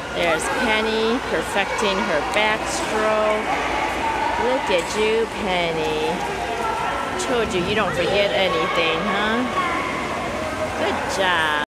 There's Penny perfecting her backstroke. Look at you, Penny. Told you, you don't forget anything, huh? Good job.